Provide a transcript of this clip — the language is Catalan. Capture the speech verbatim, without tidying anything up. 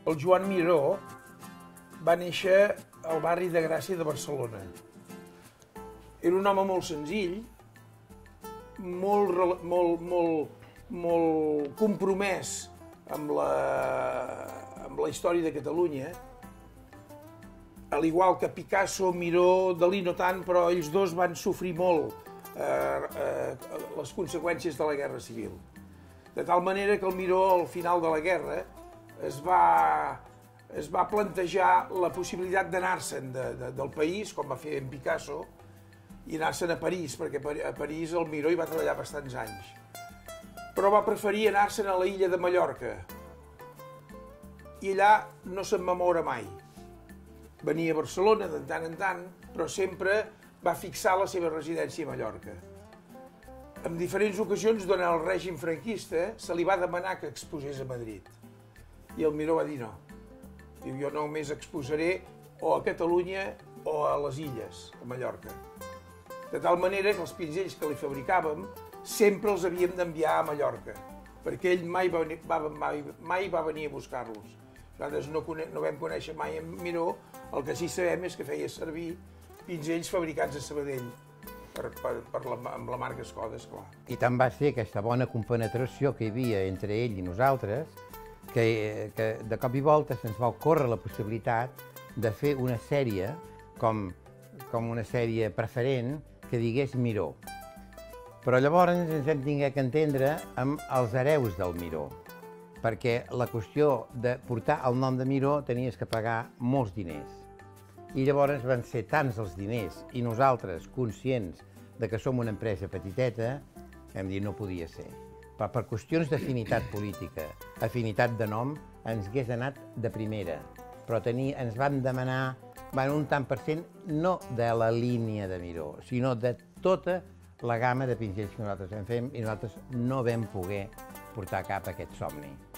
El Joan Miró va néixer al barri de Gràcia de Barcelona. Era un home molt senzill, molt, molt, molt, molt compromès amb la, amb la història de Catalunya, al igual que Picasso, Miró, Dalí no tant, però ells dos van sofrir molt eh, eh, les conseqüències de la Guerra Civil. De tal manera que el Miró, al final de la guerra, es va, es va plantejar la possibilitat d'anar-se'n de, de, del país, com va fer en Picasso, i anar-se'n a París, perquè a París el Miró hi va treballar bastants anys. Però va preferir anar-se'n a la illa de Mallorca, i allà no se'n va moure mai. Venia a Barcelona de tant en tant, però sempre va fixar la seva residència a Mallorca. En diferents ocasions, durant el règim franquista, se li va demanar que exposés a Madrid. I el Miró va dir no. Diu, jo només exposaré o a Catalunya o a les illes, a Mallorca. De tal manera que els pinzells que li fabricàvem sempre els havíem d'enviar a Mallorca, perquè ell mai va, va, mai, mai va venir a buscar-los. Nosaltres no, no vam conèixer mai en Miró, el que sí sabem és que feia servir pinzells fabricats a Sabadell, per, per, per la, amb la marca Escoda, esclar. I tant va ser aquesta bona compenetració que hi havia entre ell i nosaltres, que, que de cop i volta se'ns va ocórrer la possibilitat de fer una sèrie, com, com una sèrie preferent, que digués Miró. Però llavors ens hem tingut que entendre amb els hereus del Miró, perquè la qüestió de portar el nom de Miró tenies que pagar molts diners. I llavors van ser tants els diners i nosaltres conscients de que som una empresa petiteta, hem dit no podia ser. Però per qüestions d'afinitat política, afinitat de nom, ens hagués anat de primera. Però tenir, ens van demanar van un tant per cent no de la línia de Miró, sinó de tota la gamma de pinzells que nosaltres en fem i nosaltres no vam poder portar cap a aquest somni.